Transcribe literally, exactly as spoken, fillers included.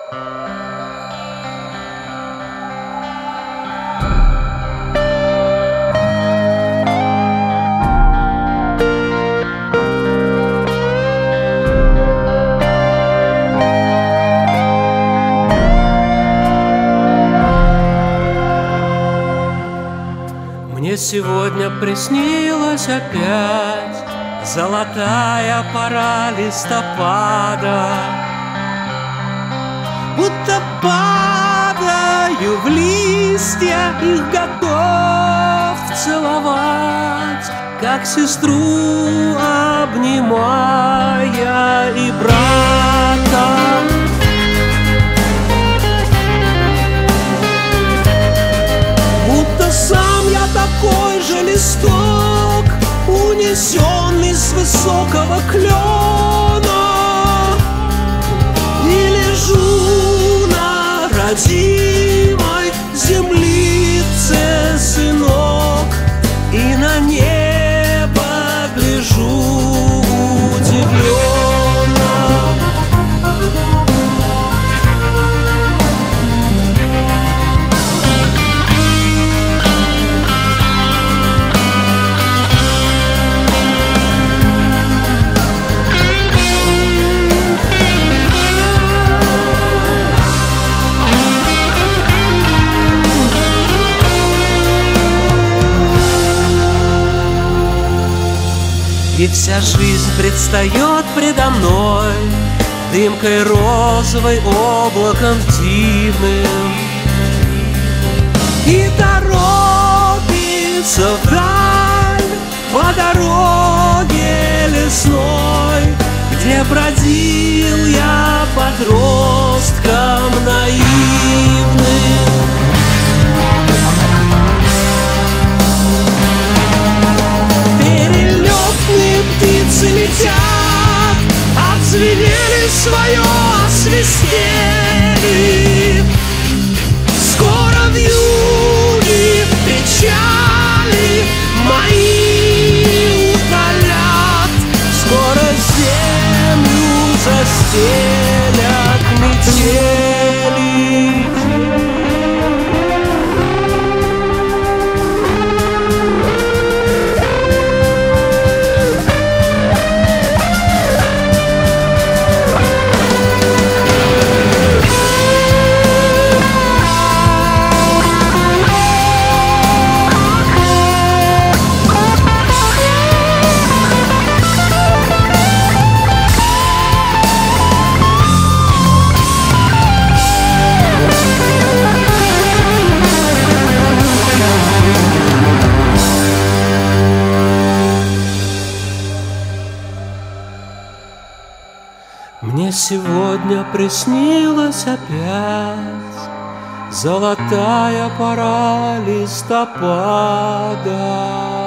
Мне сегодня приснилась опять золотая пора листопада, будто падаю в листья, их готов целовать, как сестру обнимая и брата. Будто сам я такой же листок, унесенный с высокого клена, и лежу на родимой землице, сынок, и на небо гляжу удивленно. И вся жизнь предстает предо мной дымкой розовой, облаком дивным, и торопится вдаль по дороге лесной, где бродил я подростком наивным. Птицы летят, отзвенели свое, освистели. Скоро вьюги печали мои утолят, скоро землю застелят метели. Мне сегодня приснилась опять золотая пора листопада.